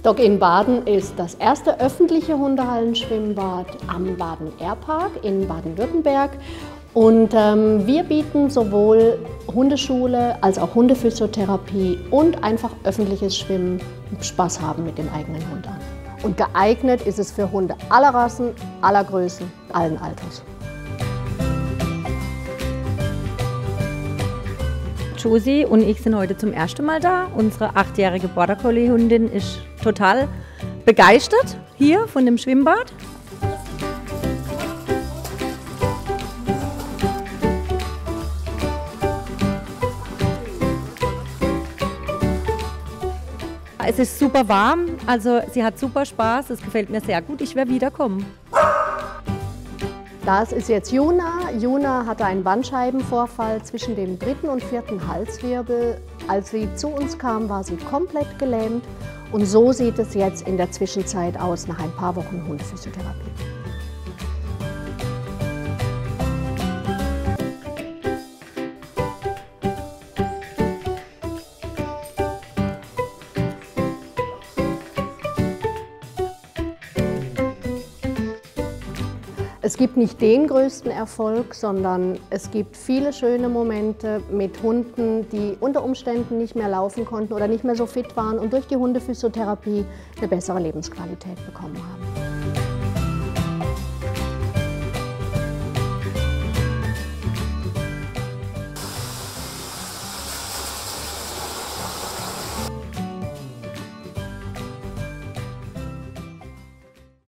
Stock in Baden ist das erste öffentliche Hundehallenschwimmbad am Baden-Airpark in Baden-Württemberg. Und wir bieten sowohl Hundeschule als auch Hundephysiotherapie und einfach öffentliches Schwimmen, Spaß haben mit dem eigenen Hund an. Und geeignet ist es für Hunde aller Rassen, aller Größen, allen Alters. Josie und ich sind heute zum ersten Mal da. Unsere 8-jährige Border Collie Hündin ist total begeistert hier von dem Schwimmbad. Es ist super warm, also sie hat super Spaß, es gefällt mir sehr gut, ich werde wiederkommen. Das ist jetzt Juna. Juna hatte einen Bandscheibenvorfall zwischen dem 3. und 4. Halswirbel. Als sie zu uns kam, war sie komplett gelähmt. Und so sieht es jetzt in der Zwischenzeit aus, nach ein paar Wochen Hundephysiotherapie. Es gibt nicht den größten Erfolg, sondern es gibt viele schöne Momente mit Hunden, die unter Umständen nicht mehr laufen konnten oder nicht mehr so fit waren und durch die Hundephysiotherapie eine bessere Lebensqualität bekommen haben.